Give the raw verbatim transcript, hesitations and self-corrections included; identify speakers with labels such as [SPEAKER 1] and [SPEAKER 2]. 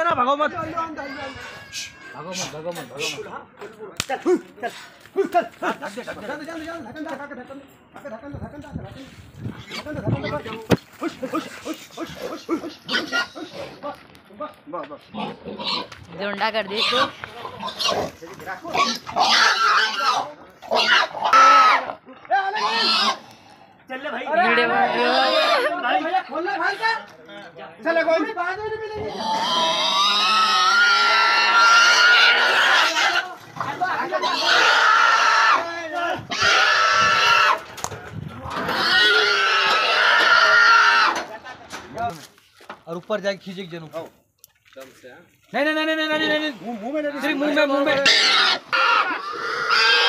[SPEAKER 1] ना, भागो मत,
[SPEAKER 2] भागो मत,
[SPEAKER 1] भागो मत, भागो मत।
[SPEAKER 2] चल चल चल, ढक दे, ढक दे, ढक दे, ढक्कन ढक, ढक्कन ढक्कन ढक्कन ढक्कन ढक्कन ढक्कन हुश हुश हुश हुश हुश हुश बस बस
[SPEAKER 3] जोंडा कर दी तो
[SPEAKER 2] चल ले भाई,
[SPEAKER 3] वीडियो
[SPEAKER 2] भाई भैया खोलना भाई का, चले कोई नहीं, बाद में मिलेंगे।
[SPEAKER 1] और ऊपर जाके खींचे जन ऊपर। नहीं नहीं नहीं नहीं नहीं नहीं,
[SPEAKER 2] मुंह में
[SPEAKER 1] मुंह में मुंह में